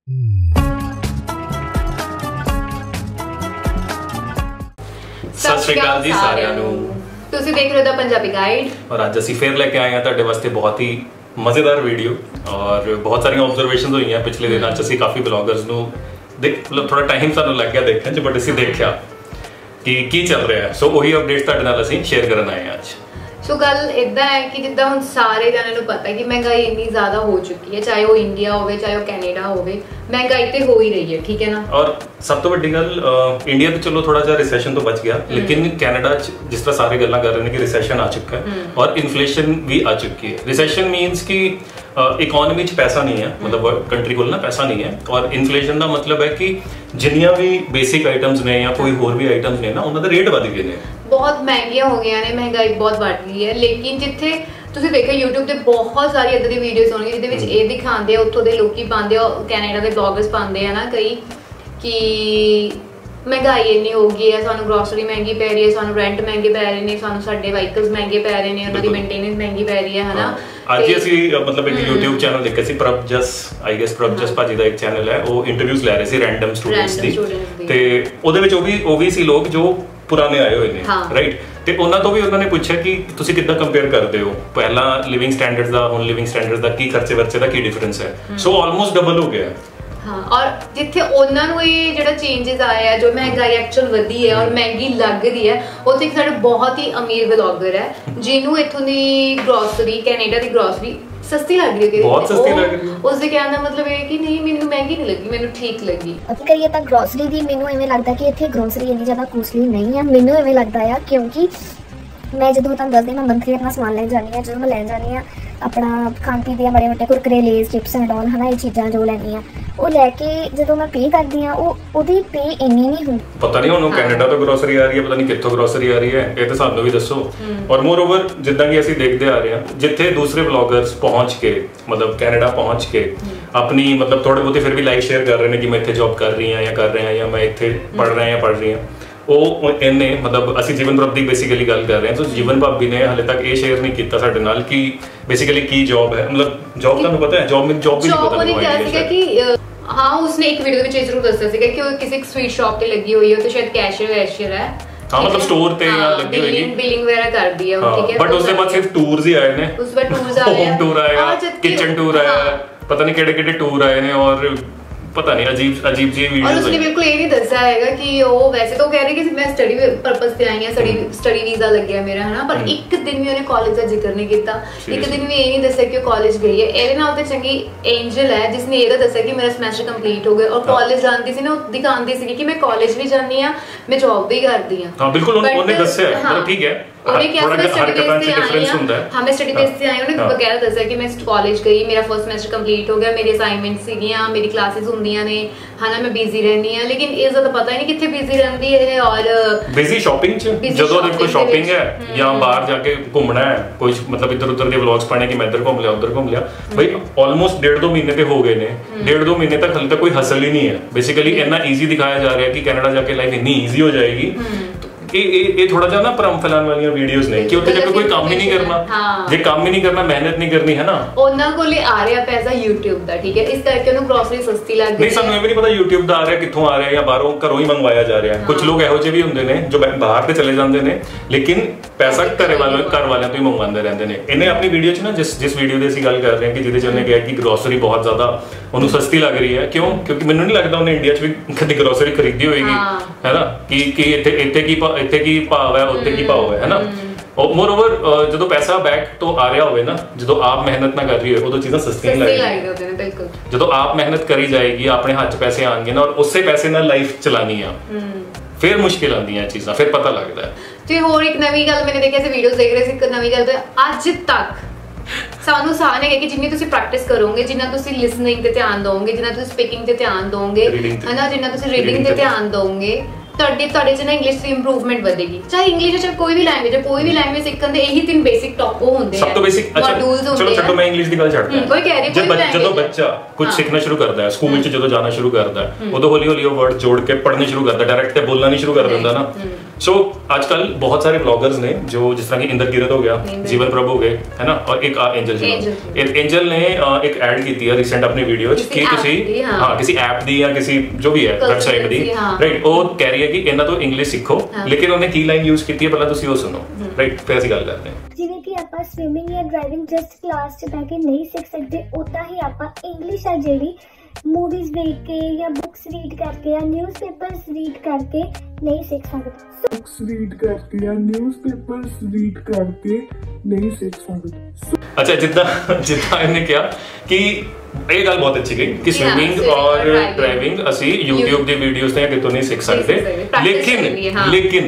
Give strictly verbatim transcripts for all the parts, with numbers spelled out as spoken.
ਸਤਿ ਸ਼੍ਰੀ ਅਕਾਲ ਜੀ ਸਾਰਿਆਂ ਨੂੰ। ਤੁਸੀਂ ਦੇਖ ਰਹੇ ਹੋ ਦਾ ਪੰਜਾਬੀ गाइड और ਅੱਜ ਅਸੀਂ ਫੇਰ ਲੈ ਕੇ ਆਏ ਹਾਂ ਤੁਹਾਡੇ ਵਾਸਤੇ ਬਹੁਤ ਹੀ ਮਜ਼ੇਦਾਰ ਵੀਡੀਓ और बहुत ਸਾਰੀਆਂ ਆਬਜ਼ਰਵੇਸ਼ਨਸ ਹੋਈਆਂ ਪਿਛਲੇ ਦਿਨਾਂ 'ਚ। ਅਸੀਂ ਕਾਫੀ ਬਲੌਗਰਸ ਨੂੰ ਦੇਖ ਮਤਲਬ ਥੋੜਾ ਟਾਈਮ ਸਾਨੂੰ ਲੱਗ ਗਿਆ ਦੇਖਣ 'ਚ, ਬਟ ਅਸੀਂ ਦੇਖਿਆ ਕਿ ਕੀ ਚੱਲ ਰਿਹਾ, ਸੋ ਉਹੀ ਅਪਡੇਟਸ ਤੁਹਾਡੇ ਨਾਲ ਅਸੀਂ ਸ਼ੇਅਰ ਕਰਨ ਆਏ ਹਾਂ ਅੱਜ। ਸੋ ਗੱਲ ਇਦਾਂ ਹੈ ਕਿ ਜਿੱਦਾਂ ਹੁਣ ਸਾਰੇ ਜਣਿਆਂ ਨੂੰ ਪਤਾ ਹੈ ਕਿ ਮਹਿੰਗਾਈ ਇੰਨੀ ਜ਼ਿਆਦਾ ਹੋ ਚੁੱਕੀ ਹੈ, ਚਾਹੇ ਉਹ ਇੰਡੀਆ ਹੋਵੇ ਚਾਹੇ ਉਹ ਕੈਨੇਡਾ ਹੋਵੇ, ਮਹਿੰਗਾਈ ਤੇ ਹੋ ਹੀ ਰਹੀ ਹੈ, ਠੀਕ ਹੈ ਨਾ। ਔਰ ਸਭ ਤੋਂ ਵੱਡੀ ਗੱਲ, ਇੰਡੀਆ ਤੇ ਚਲੋ ਥੋੜਾ ਜਿਹਾ ਰਿਸੈਸ਼ਨ ਤੋਂ ਬਚ ਗਿਆ, ਲੇਕਿਨ ਕੈਨੇਡਾ ਚ ਜਿਸ ਤਰ੍ਹਾਂ ਸਾਰੇ ਗੱਲਾਂ ਕਰ ਰਹੇ ਨੇ ਕਿ ਰਿਸੈਸ਼ਨ ਆ ਚੁੱਕਾ ਹੈ ਔਰ ਇਨਫਲੇਸ਼ਨ ਵੀ ਆ ਚੁੱਕੀ ਹੈ। ਰਿਸੈਸ਼ਨ ਮੀਨਸ ਕਿ ਇਕਨੋਮੀ ਚ ਪੈਸਾ ਨਹੀਂ ਹੈ, ਮਤਲਬ ਕੰਟਰੀ ਕੋਲ ਨਾ ਪੈਸਾ ਨਹੀਂ ਹੈ, ਔਰ ਇਨਫਲੇਸ਼ਨ ਦਾ ਮਤਲਬ ਹੈ ਕਿ ਜਿੰਨੀਆਂ ਵੀ ਬੇਸਿਕ ਆਈਟਮਸ ਨੇ ਜਾਂ ਕੋਈ ਹੋਰ ਵੀ ਆਈਟਮਸ ਨੇ ਨਾ, ਉਹਨਾਂ ਦੇ ਰੇਟ ਵਧ ਗਏ ਨੇ, ਬਹੁਤ ਮਹਿੰਗੀਆਂ ਹੋ ਗਈਆਂ ਨੇ, ਮਹਿੰਗਾਈ ਬਹੁਤ ਵੱਧ ਗਈ ਹੈ। ਲੇਕਿਨ ਜਿੱਥੇ ਤੁਸੀਂ ਦੇਖੋ YouTube ਤੇ ਬਹੁਤ ਸਾਰੀ ਇਦਾਂ ਦੀ ਵੀਡੀਓਜ਼ ਹੋਣਗੀਆਂ ਜਿਹਦੇ ਵਿੱਚ ਇਹ ਦਿਖਾਉਂਦੇ ਆ, ਉੱਥੋਂ ਦੇ ਲੋਕੀ ਪਾਉਂਦੇ ਆ, ਕੈਨੇਡਾ ਦੇ ਬਲੌਗਰਸ ਪਾਉਂਦੇ ਆ ਨਾ ਕਈ, ਕਿ ਮਹਿੰਗਾਈ ਇੰਨੀ ਹੋ ਗਈ ਹੈ, ਸਾਨੂੰ ਗਰੋਸਰੀ ਮਹਿੰਗੀ ਪੈ ਰਹੀ ਹੈ, ਸਾਨੂੰ ਰੈਂਟ ਮਹਿੰਗੇ ਪੈ ਰਹੇ ਨੇ, ਸਾਨੂੰ ਸਾਡੇ ਵਾਹੀਕਲਸ ਮਹਿੰਗੇ ਪੈ ਰਹੇ ਨੇ, ਉਹਨਾਂ ਦੀ ਮੇਨਟੇਨੈਂਸ ਮਹਿੰਗੀ ਪੈ ਰਹੀ ਹੈ, ਹਨਾ। ਅੱਜ ਹੀ ਅਸੀਂ ਮਤਲਬ ਇੱਕ YouTube ਚੈਨਲ ਦੇਖਿਆ ਸੀ, ਪ੍ਰਭਜਸ ਆਈ ਗੈਸ ਪ੍ਰਭਜਸ ਭਾਜੀ ਦਾ ਇੱਕ ਚੈਨਲ ਹੈ, ਉਹ ਇੰਟਰਵਿਊਜ਼ ਲੈ ਰਹੇ ਸੀ ਰੈਂਡਮ ਸਟੂਡੈਂਟਸ ਦੀ, ਤੇ ਉਹਦੇ ਵਿੱਚ ਉਹ ਵੀ ਉਹ ਵੀ ਸੀ ਲੋਕ ਜੋ ਪੁਰਾਣੇ ਆਏ ਹੋਏ ਨੇ, ਰਾਈਟ। ਤੇ ਉਹਨਾਂ ਤੋਂ ਵੀ ਉਹਨਾਂ ਨੇ ਪੁੱਛਿਆ ਕਿ ਤੁਸੀਂ ਕਿੱਦਾਂ ਕੰਪੇਅਰ ਕਰਦੇ ਹੋ ਪਹਿਲਾਂ ਲਿਵਿੰਗ ਸਟੈਂਡਰਡਸ ਦਾ, ਹੁਣ ਲਿਵਿੰਗ ਸਟੈਂਡਰਡਸ ਦਾ ਕੀ ਖਰਚੇ ਵਰਚੇ ਦਾ ਕੀ ਡਿਫਰੈਂਸ ਹੈ। ਸੋ ਆਲਮੋਸਟ ਡਬਲ ਹੋ ਗਿਆ। ਹਾਂ, ਔਰ ਜਿੱਥੇ ਉਹਨਾਂ ਨੂੰ ਇਹ ਜਿਹੜਾ ਚੇਂਜਸ ਆਇਆ ਹੈ, ਜੋ ਮਹਿੰਗਾਈ ਐਕਚੁਅਲ ਵਧੀ ਹੈ ਔਰ ਮਹਿੰਗੀ ਲੱਗ ਰਹੀ ਹੈ, ਉੱਥੇ ਇੱਕ ਸਾਡਾ ਬਹੁਤ ਹੀ ਅਮੀਰ ਵਲੌਗਰ ਹੈ ਜਿਹਨੂੰ ਇੱਥੋਂ ਦੀ ਗਰੋਸਰੀ, ਕੈਨੇਡਾ ਦੀ ਗਰੋਸਰੀ ਸਸਤੀ ਲੱਗ ਰਹੀ ਹੈ, ਬਹੁਤ ਸਸਤੀ ਲੱਗ ਰਹੀ ਹੈ। ਉਸ ਦੇ ਕਹਿਣ ਦਾ ਮਤਲਬ ਇਹ ਕਿ ਨਹੀਂ ਮੈਨੂੰ ਮਹਿੰਗੀ ਨਹੀਂ ਲੱਗੀ, ਮੈਨੂੰ ਠੀਕ ਲੱਗੀ। ਅਸੀਂ ਕਰੀਏ ਤਾਂ ਗਰੋਸਰੀ ਦੀ ਮੈਨੂੰ ਐਵੇਂ ਲੱਗਦਾ ਕਿ ਇੱਥੇ ਗਰੋਸਰੀ ਇੰਨੀ ਜ਼ਿਆਦਾ ਕੋਸਟਲੀ ਨਹੀਂ ਹੈ। ਮੈਨੂੰ ਐਵੇਂ ਲੱਗਦਾ ਆ ਕਿਉਂਕਿ ਮੈਂ ਜਦੋਂ ਤੁਹਾਨੂੰ ਦੱਸਦੀ, ਮੈਂ ਮੰਥਲੀ ਆਪਣਾ ਸਮਾਨ ਲੈਣ ਜਾਂਦੀ ਹਾਂ, ਜਦੋਂ ਮੈਂ ਲੈਣ ਜਾਂਦੀ ਹਾਂ ਆਪਣਾ ਖਾਣ ਪੀਣ ਦੀਆਂ ਬੜੇ ਵੱਡੇ Kurkure, Lay's, chips and all, ਹਨਾ, ਇਹ ਚੀਜ਼ਾਂ ਜੋ ਲੈਂਦੀ ਹਾਂ, ਉਹ ਲੈ ਕੇ ਜਦੋਂ ਮੈਂ ਪੇ ਕਰਦੀ ਹਾਂ, ਉਹ ਉਹਦੀ ਪੇ ਇੰਨੀ ਨਹੀਂ ਹੁੰਦੀ। ਪਤਾ ਨਹੀਂ ਹੁਣ ਕੈਨੇਡਾ ਤੋਂ ਗਰੋਸਰੀ ਆ ਰਹੀ ਹੈ, ਪਤਾ ਨਹੀਂ ਕਿੱਥੋਂ ਗਰੋਸਰੀ ਆ ਰਹੀ ਹੈ, ਇਹ ਤਾਂ ਸਾਨੂੰ ਵੀ ਦੱਸੋ। ਔਰ ਮੋਰ ਓਵਰ ਜਿੱਦਾਂ ਕਿ ਅਸੀਂ ਦੇਖਦੇ ਆ ਰਹੇ ਹਾਂ, ਜਿੱਥੇ ਦੂਸਰੇ ਬਲੌਗਰਸ ਪਹੁੰਚ ਕੇ ਮਤਲਬ ਕੈਨੇਡਾ ਪਹੁੰਚ ਕੇ ਆਪਣੀ ਮਤਲਬ ਥੋੜੇ ਬਹੁਤੇ ਫਿਰ ਵੀ ਲਾਈਕ ਸ਼ੇਅਰ ਕਰ ਰਹੇ ਨੇ ਕਿ ਮੈਂ ਇੱਥੇ ਜੌਬ ਕਰ ਰਹੀ ਹਾਂ ਜਾਂ ਕਰ ਰਿਹਾ ਜਾਂ ਮੈਂ ਇੱਥੇ ਪੜ੍ਹ ਰਿਹਾ ਜਾਂ ਪੜ੍ਹ ਰਹੀ ਹਾਂ, ਉਹ ਇਹਨੇ ਮਤਲਬ ਅਸੀਂ ਜੀਵਨ ਪ੍ਰਭ ਦੀ ਬੇਸਿਕਲੀ ਗੱਲ ਕਰ ਰਹੇ ਹਾਂ। ਸੋ ਜੀਵਨ ਭਾਬੀ ਨੇ ਹਾਲੇ ਤੱਕ ਇਹ ਸ਼ੇਅਰ ਨਹੀਂ ਕੀਤਾ ਸਾਡੇ ਨਾਲ ਕਿ ਬੇਸਿਕਲੀ ਕੀ ਜੌਬ ਹੈ, ਮਤਲਬ ਜੌਬ ਤੁਹਾਨੂੰ ਪਤਾ ਹੈ, ਜੌਬ ਜੌਬ ਵੀ ਨਹੀਂ ਪਤਾ। ਉਹਨੇ ਕਿਹਾ ਸੀਗਾ ਕਿ ਹਾਂ, ਉਸਨੇ ਇੱਕ ਵੀਡੀਓ ਦੇ ਵਿੱਚ ਇਹ ਜ਼ਰੂਰ ਦੱਸਿਆ ਸੀਗਾ ਕਿ ਉਹ ਕਿਸੇ ਇੱਕ ਸਵੀਟ ਸ਼ਾਪ ਤੇ ਲੱਗੀ ਹੋਈ ਹੈ, ਤੇ ਸ਼ਾਇਦ ਕੈਸ਼ੀਅਰ ਵੈਸ਼ੀਅਰ ਹੈ, ਹਾਂ, ਮਤਲਬ ਸਟੋਰ ਤੇ ਜਾਂ ਲੱਗੀ ਹੋਈ ਹੈ, ਬਿਲਿੰਗ ਵਗੈਰਾ ਕਰਦੀ ਹੈ ਉਹ, ਠੀਕ ਹੈ। ਬਟ ਉਸ ਦੇ ਬਾਅਦ ਸਿਰਫ ਟੂਰਸ ਹੀ ਆਏ ਨੇ, ਉਸ ਵਾਰ ਟੂਰਸ ਆਏ, ਹੋਮ ਟੂਰ ਆਇਆ, ਕਿਚਨ ਟੂਰ ਆਇਆ, ਪਤਾ ਨਹੀਂ ਕਿਹੜੇ ਕਿਹੜੇ ਟੂਰ ਆਏ ਨੇ, ਔਰ ਪਤਾ ਨਹੀਂ ਅਜੀਬ ਅਜੀਬ ਜੀ ਵੀਡੀਓਜ਼। और उसने बिल्कुल ये नहीं दसा हैगा कि वो वैसे तो कह रही कि मैं स्टडी पर्पस से आई हां, स्टडी स्टडी वीजा लग गया मेरा, है ना, पर एक दिन भी उन्हें कॉलेज का जिक्र नहीं किया, एक दिन भी ये नहीं दसा कि कॉलेज गई है। ਇਹਦੇ ਨਾਲ ਤੇ ਚੰਗੀ एंजल है जिसने ये दसा कि मेरा सेमेस्टर कंप्लीट हो गया और कॉलेज ਜਾਂਦੀ ਸੀ ਨਾ, ਦਿਖਾਉਂਦੀ ਸੀ ਕਿ ਮੈਂ ਕਾਲਜ ਵੀ ਜਾਂਦੀ ਆ, ਮੈਂ ਜੌਬ ਵੀ ਕਰਦੀ ਆ। ਹਾਂ ਬਿਲਕੁਲ, ਉਹਨੇ ਦੱਸਿਆ ਹੈ, ਮਤਲਬ ਠੀਕ ਹੈ, ਉਹਨੇ ਕਿਹਾ ਮੈਂ ਸਟੱਡੀ ਬੇਸ ਤੇ ਆਈ ਹਾਂ, ਹਾਂ ਮੈਂ ਸਟੱਡੀ ਬੇਸ ਤੇ ਆਈ ਹਾਂ। ਉਹਨੇ ਬਗੈਰ ਦੱਸਿਆ ਕਿ ਮੈਂ ਕਾਲਜ ਗਈ, ਮੇਰਾ ਫਰਸਟ ਸਮੈਸਟਰ ਕੰਪਲੀਟ ਹੋ ਗਿਆ, ਮੇਰੀ ਅਸਾਈਨਮੈਂਟਸ ਸੀਗੀਆਂ, ਮੇਰੀ ਕਲਾਸਿਸ ਹੁੰਦੀਆਂ ਨੇ, ਹਨਾ, ਮੈਂ ਬਿਜ਼ੀ ਰਹਿੰਦੀ ਹਾਂ। ਲੇਕਿਨ ਇਸ ਦਾ ਤਾਂ ਪਤਾ ਹੀ ਨਹੀਂ ਕਿੱਥੇ ਬਿਜ਼ੀ ਰਹਿੰਦੀ ਹੈ। ਔਰ ਬਿਜ਼ੀ ਸ਼ਾਪਿੰਗ ਚ, ਜਦੋਂ ਦੇਖੋ ਸ਼ਾਪਿੰਗ ਹੈ ਜਾਂ ਬਾਹਰ ਜਾ ਕੇ ਘੁੰਮਣਾ ਹੈ, ਕੋਈ ਮਤਲਬ ਇੱਧਰ ਉੱਧਰ ਦੇ ਵਲੌਗਸ ਪਾਣੇ ਕਿ ਮੈਂ ਇੱਧਰ ਘੁੰਮ ਲਿਆ ਉੱਧਰ ਘੁੰਮ ਲਿਆ, ਬਈ ਆਲਮੋਸਟ ਡੇਢ ਦੋ ਮਹੀਨੇ ਤੇ ਹੋ ਗਏ ਨੇ, ਡੇਢ ਦੋ ਮਹੀਨੇ ਤੱਕ ਹਾਲੇ ਤੱਕ ਕੋਈ ਹਸਲ ਹੀ ਨਹੀਂ ਹੈ। ਬੇਸਿਕਲੀ ਇੰਨਾ ਈਜ਼ੀ ਦਿਖਾਇਆ ਜਾ ਰਿਹਾ ਕਿ ਕੈਨੇਡਾ ਜਾ ਕੇ ਲਾਈਫ ਇੰਨੀ ਈਜ਼ੀ ਹੋ ਜਾਏਗੀ। ਇਹ ਇਹ ਇਹ ਥੋੜਾ ਜਿਹਾ ਨਾ ਭਰਮ ਫੈਲਾਉਣ ਵਾਲੀਆਂ ਵੀਡੀਓਜ਼ ਨੇ ਕਿ ਉੱਥੇ ਜਾ ਕੇ ਕੋਈ ਕੰਮ ਹੀ ਨਹੀਂ ਕਰਨਾ, ਜੇ ਕੰਮ ਹੀ ਨਹੀਂ ਕਰਨਾ, ਮਿਹਨਤ ਨਹੀਂ ਕਰਨੀ, ਹੈ ਨਾ। ਉਹਨਾਂ ਕੋਲੇ ਆ ਰਿਹਾ ਪੈਸਾ YouTube ਦਾ, ਠੀਕ ਹੈ, ਇਸ ਕਰਕੇ ਉਹਨੂੰ ਗਰੋਸਰੀ ਸਸਤੀ ਲੱਗ ਰਹੀ ਹੈ। ਨਹੀਂ, ਸਾਨੂੰ ਇਹ ਵੀ ਨਹੀਂ ਪਤਾ YouTube ਦਾ ਆ ਰਿਹਾ ਕਿੱਥੋਂ ਆ ਰਿਹਾ ਜਾਂ ਬਾਹਰੋਂ ਘਰੋਂ ਹੀ ਮੰਗਵਾਇਆ ਜਾ ਰਿਹਾ। ਕੁਝ ਲੋਕ ਇਹੋ ਜਿਹੇ ਵੀ ਹੁੰਦੇ ਨੇ ਜੋ ਬਾਹਰ ਤੇ ਚਲੇ ਜਾਂਦੇ ਨੇ, ਲੇਕਿਨ ਪੈਸਾ ਘਰੇ ਵਾਲੇ ਘਰ ਵਾਲਿਆਂ ਤੋਂ ਹੀ ਮੰਗਵਾਉਂਦੇ ਰਹਿੰਦੇ ਨੇ। ਇਹਨੇ ਆਪਣੀ ਵੀਡੀਓ 'ਚ ਨਾ ਜਿਸ ਜਿਸ ਵੀਡੀਓ ਦੀ ਅਸੀਂ ਗੱਲ ਕਰ ਰਹੇ ਹਾਂ ਕਿ ਜਿਹਦੇ 'ਚ ਉਹਨੇ ਕਿਹਾ ਕਿ ਗਰੋਸਰੀ ਬਹੁਤ ਜ਼ਿਆਦਾ ਉਹਨੂੰ ਸਸਤੀ ਲੱਗ ਰਹੀ ਹੈ, ਕਿਉਂ? ਕਿਉਂਕਿ ਮੈਨੂੰ ਨਹੀਂ ਲੱਗਦਾ ਉਹਨੇ ਇੰਡੀਆ 'ਚ ਵੀ ਕਦੀ ਗਰੋਸਰੀ ਖਰੀਦੀ ਹੋਏਗੀ, ਹੈ ਨਾ, ਕਿ ਕਿ ਇੱਥੇ ਇੱਥੇ ਕੀ ਇੱਥੇ ਕੀ ਭਾਵ ਹੈ, ਉੱਥੇ ਕੀ ਭਾਵ ਹੈ, ਨਾ। ਮੋਰ ਓਵਰ ਜਦੋਂ ਪੈਸਾ ਬੈਕ ਤੋਂ ਆ ਰਿਹਾ ਹੋਵੇ ਨਾ, ਜਦੋਂ ਆਪ ਮਿਹਨਤ ਨਾ ਕਰ ਰਹੀ ਹੋਵੇ, ਉਦੋਂ ਚੀਜ਼ਾਂ ਸਸਤੀਆਂ ਲੱਗਦੀਆਂ ਨੇ। ਬਿਲਕੁਲ, ਜਦੋਂ ਆਪ ਮਿਹਨਤ ਕਰੀ ਜਾਏਗੀ, ਆਪਣੇ ਹੱਥ 'ਚ ਪੈਸੇ ਆਣਗੇ ਨਾ, ਔਰ ਉਸੇ ਪੈਸੇ ਨਾਲ ਲਾਈਫ ਚਲਾਣੀ ਆ, ਫਿਰ ਮੁਸ਼ਕਿਲ ਆਉਂਦੀਆਂ ਚੀਜ਼ਾਂ, ਫਿਰ ਪਤਾ ਲੱਗਦਾ ਹੈ। ਤੇ ਹੋਰ ਇੱਕ ਨਵੀਂ ਗੱਲ ਮੈंने ਦੇਖਿਆ ਸੀ, ਵੀਡੀਓਜ਼ ਦੇਖ ਰਹੇ ਸੀ, ਇੱਕ ਨਵੀਂ ਗੱਲ, ਅੱਜ ਤੱਕ ਸਾਨੂੰ ਸਾਰਿਆਂ ਨੇ ਕਿ ਜਿੰਨੀ ਤੁਸੀਂ ਪ੍ਰੈਕਟਿਸ ਕਰੋਗੇ, ਜਿੰਨਾ ਤੁਸੀਂ ਲਿਸਨਿੰਗ ਤੇ ਧਿਆਨ ਦੋਗੇ, ਜਿੰਨਾ ਤੁਸੀਂ ਸਪੀਕਿੰਗ ਤੇ ਧਿਆਨ ਦੋਗੇ, ਹੈ ਨਾ, ਜਿੰਨਾ ਤੁਸੀਂ ਰੀਡਿੰਗ ਤੇ ਧਿਆਨ ਦੋਗੇ, ਤੁਹਾਡੇ ਤੁਹਾਡੇ ਚ ਨਾ ਇੰਗਲਿਸ਼ ਦੀ ਇੰਪਰੂਵਮੈਂਟ ਵਧੇਗੀ। ਚਾਹੇ ਇੰਗਲਿਸ਼ ਚਾਹੇ ਕੋਈ ਵੀ ਲੈਂਗੁਏਜ ਹੈ, ਕੋਈ ਵੀ ਲੈਂਗੁਏਜ ਸਿੱਖਣ ਦੇ ਇਹੀ ਤਿੰਨ ਬੇਸਿਕ ਟੌਪ ਉਹ ਹੁੰਦੇ ਆ, ਸਭ ਤੋਂ ਬੇਸਿਕ। ਅੱਛਾ ਚਲੋ ਛੱਡੋ, ਮੈਂ ਇੰਗਲਿਸ਼ ਦੀ ਗੱਲ ਛੱਡਦਾ। ਕੋਈ ਕਹਿ ਰਹੀ ਕੋਈ ਵੀ ਜਦੋਂ ਬੱਚਾ ਕੁਝ ਸਿੱਖਣਾ ਸ਼ੁਰੂ ਕਰਦਾ ਹੈ, ਸਕੂਲ ਵਿੱਚ ਜਦੋਂ ਜਾਣਾ ਸ਼ੁਰੂ ਕਰਦਾ ਹੈ, ਉਦੋਂ ਹੌਲੀ ਹੌਲੀ ਉਹ ਵਰਡ ਜੋੜ ਕੇ ਪੜ੍ਹਨੇ ਸ਼ੁਰੂ ਕਰਦਾ, ਡਾਇਰੈਕਟ ਤੇ ਬੋਲਣਾ ਨਹੀਂ ਸ਼ੁਰੂ ਕਰ ਦਿੰਦਾ ਨਾ। ਸੋ ਅੱਜ ਕੱਲ ਬਹੁਤ ਸਾਰੇ ਵਲੌਗਰਸ ਨੇ ਜੋ ਜਿਸ ਤਰ੍ਹਾਂ ਕਿ ਇੰਦਰ ਕੀਰਤ ਹੋ ਗਿਆ, ਜੀਵਨ ਪ੍ਰਭ ਹੋ ਗਏ, ਹੈ ਨਾ, ਔਰ ਇੱਕ एंजल जी, एंजल ने एक ऐड की थी रिसेंट अपनी वीडियो च कि ਤੁਸੀਂ ਹਾਂ ਕਿਸੇ ਐਪ ਦੀ ਜਾਂ ਕਿਸੇ ਜੋ ਵੀ ਹੈ ਵੈਬਸਾਈਟ ਦੀ, ਰਾਈਟ, ਉਹ ਕਹਿ ਰਹੀ ਹੈ ਕਿ ਇਹਨਾਂ ਤੋਂ ਇੰਗਲਿਸ਼ ਸਿੱਖੋ, ਲੇਕਿਨ ਉਹਨੇ ਕੀ ਲਾਈਨ ਯੂਜ਼ ਕੀਤੀ ਹੈ ਪਹਿਲਾਂ ਤੁਸੀਂ ਉਹ ਸੁਣੋ, ਰਾਈਟ, ਫਿਰ ਅਸੀਂ ਗੱਲ ਕਰਦੇ ਹਾਂ। ਜਿਵੇਂ ਕਿ ਆਪਾਂ ਸਵਿਮਿੰਗ ਜਾਂ ਡਰਾਈਵਿੰਗ ਜਸਟ ਕਲਾਸ 'ਚ ਬਹਿ ਕੇ ਨਹੀਂ ਸਿੱਖ ਸਕਦੇ, ਉਦਾਂ ਹੀ ਆਪਾਂ ਇੰਗਲਿਸ਼ ਆ ਜਿਹੜੀ मूवीज देख के या बुक्स रीड करके या न्यूज़पेपर्स रीड करके नहीं सीख सकते। बुक्स रीड करके या न्यूज़पेपर्स रीड करके नहीं सीख सकते। अच्छा, जिद्दा जिद्दा इन्हें क्या कि ਇਹ ਗੱਲ ਬਹੁਤ ਅੱਛੀ ਗਈ ਕਿ ਸਵਿਮਿੰਗ ਔਰ ਡਰਾਈਵਿੰਗ ਅਸੀਂ YouTube ਦੀ ਵੀਡੀਓਜ਼ ਤੇ ਕਿਤੋਂ ਨਹੀਂ ਸਿੱਖ ਸਕਦੇ, ਲੇਕਿਨ ਲੇਕਿਨ